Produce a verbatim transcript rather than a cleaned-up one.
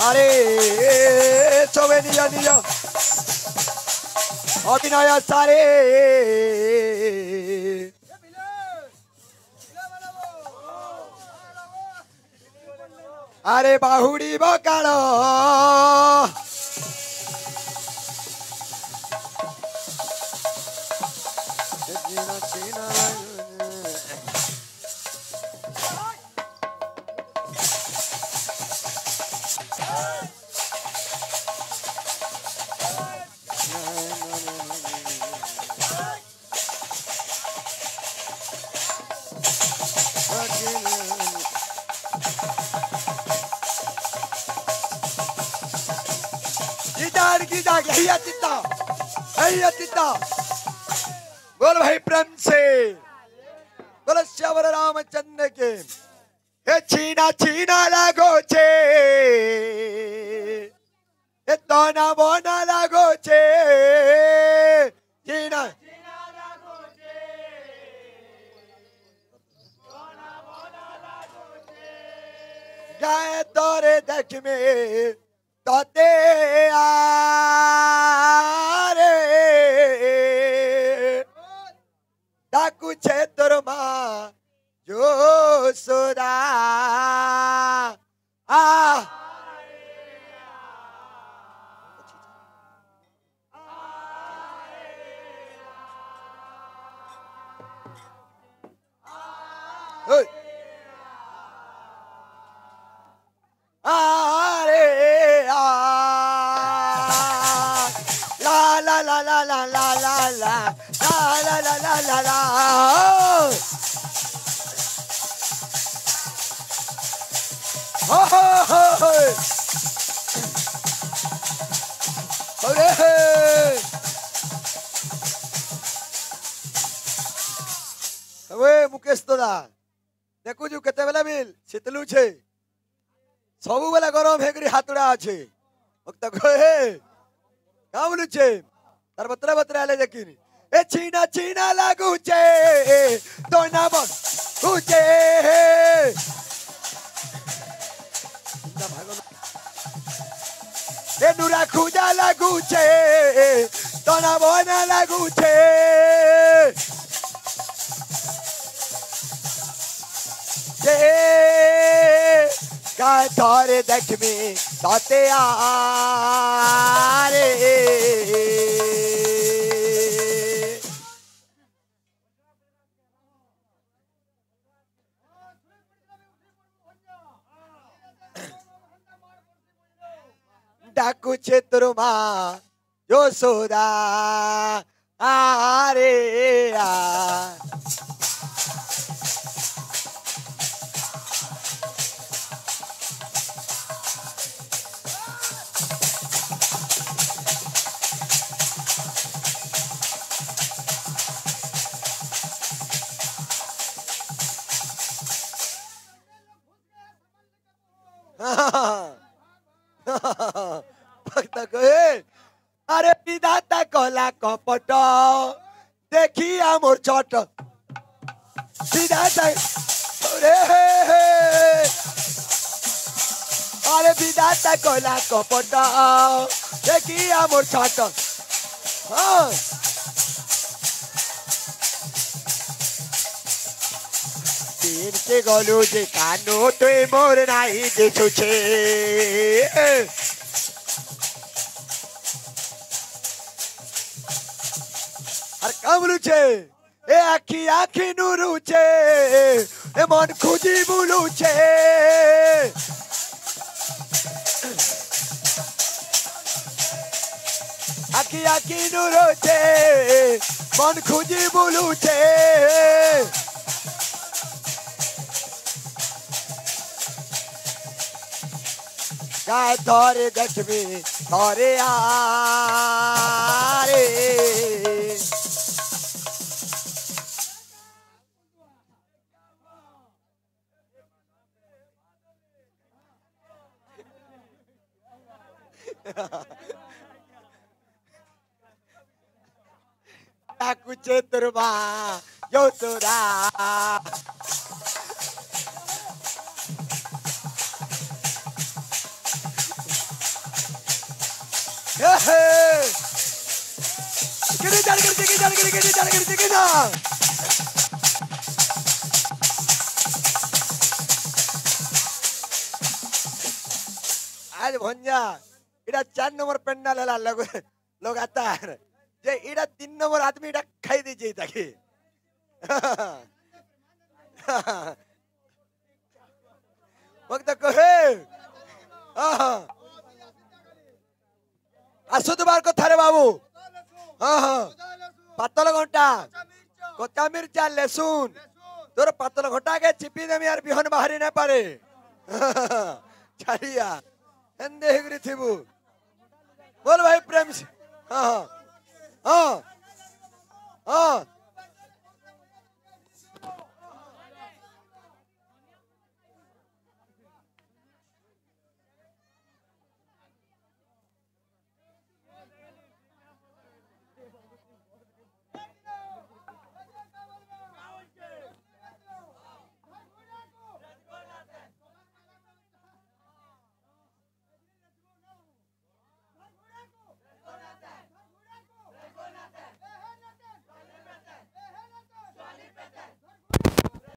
अरे चौबे निया निया अभिनय सारे अरे बाहुड़ी बकाल बोल भाई प्रेम से बोल श्यावर रामचंद्र के हे छीना छीना लागो छे हे तोना बोना लागो छे छीना गाय तोरे देख में तोते आरे डाकू छे तोर माँ जो सोदा आ आरे आ ला ला ला ला ला ला ला ला ला ला ला ला ला ला हो हो हो अरे હવે મુકેશ તોડા देखु छु केते बेला मिल शीतलू छे सबु बेला गरम हेकरी हातुड़ा আছে भक्त कहे का बोलु छे तार बतरा बतरा आले देखिनी ए छीना छीना लागू छे तो ना बन छे ए नुरा खुजा लागू छे तो ना बना लागू छे काय थारे देख में साते आरे डाकू क्षेत्र मा जो सोदा आरे आ भक्त कहे अरे विधाता कहला कपट देखी मोर छट विधाता अरे अरे विधाता कहला कपट देखी मोर छट हाँ तीन के गलू जे कानो तो मोर नाही देखु छे अरे का बोलू छे ए आखी आखी नुरू छे ए मन खुजी बोलू छे आखी आखी नुरू छे मन खुजी बोलू छे काय थारे देख में थारे आरे डाकू क्षेत्र मा जो सोदा किरी चल किरी किरी चल किरी किरी चल किरी किरी ना आज भंजा इड़ा चार नंबर पेंडा लेला लोग लोग आता है जे इड़ा तीन नंबर आदमी इड़ा खाई दीजिए ताकि वक्त कहे हाँ आसु दुबार को थारे बाबू हाँ हाँ पातल घंटा कच्चा मिर्चा लहसुन तोर पातल घंटा के चिपी देमी यार बिहन बाहरी न पारे चलिया एंदे हिगरी थिबू बोल भाई प्रेम से हाँ हाँ हाँ